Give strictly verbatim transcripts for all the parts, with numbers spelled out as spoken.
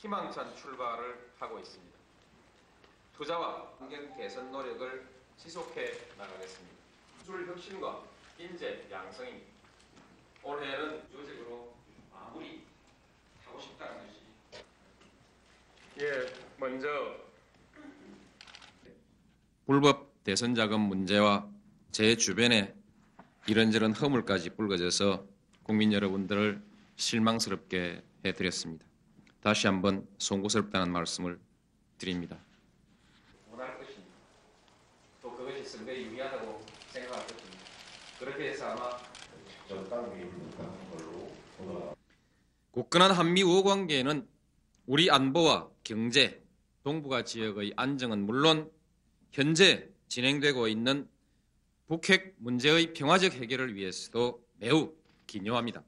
희망찬 출발을 하고 있습니다. 투자와 환경 개선 노력을 지속해 나가겠습니다. 기술 혁신과 인재 양성입니다. 올해는 조직으로 마무리 하고 싶다는 것이 예, 먼저 불법 대선 자금 문제와 제 주변에 이런저런 허물까지 불거져서 국민 여러분들을 실망스럽게 해드렸습니다. 다시 한번 송구스럽다는 말씀을 드립니다. 원할 것입니다. 또 그것이 선거에 유리하다고 생각할 것입니다. 그렇게 해서 아마 굳건한 한미 우호 관계에는 우리 안보와 경제, 동북아 지역의 안정은 물론 현재 진행되고 있는 북핵 문제의 평화적 해결을 위해서도 매우 기여합니다.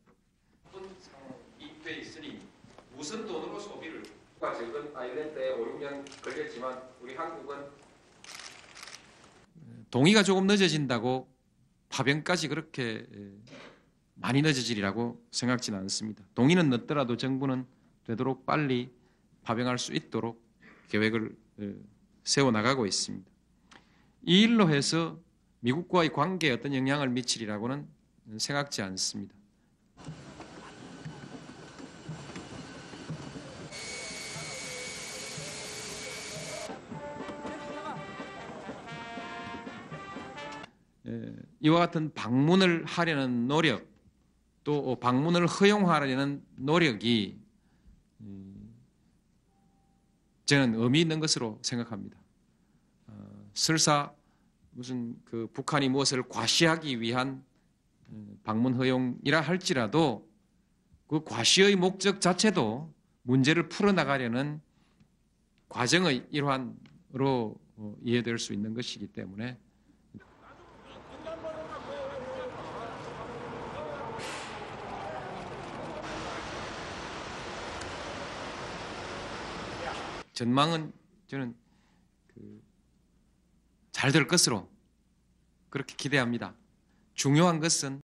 입돼 있으니 무슨 돈으로 소비를 적은 아일랜드에 오, 육 년 걸렸지만 우리 한국은 동의가 조금 늦어진다고 파병까지 그렇게 많이 늦어지리라고 생각지는 않습니다. 동의는 늦더라도 정부는 되도록 빨리 파병할 수 있도록 계획을 세워나가고 있습니다. 이 일로 해서 미국과의 관계에 어떤 영향을 미치리라고는 생각지 않습니다. 이와 같은 방문을 하려는 노력, 또 방문을 허용하려는 노력이 저는 의미 있는 것으로 생각합니다. 설사 무슨 그 북한이 무엇을 과시하기 위한 방문 허용이라 할지라도 그 과시의 목적 자체도 문제를 풀어나가려는 과정의 일환으로 이해될 수 있는 것이기 때문에 전망은 저는 그 잘 될 것으로 그렇게 기대합니다. 중요한 것은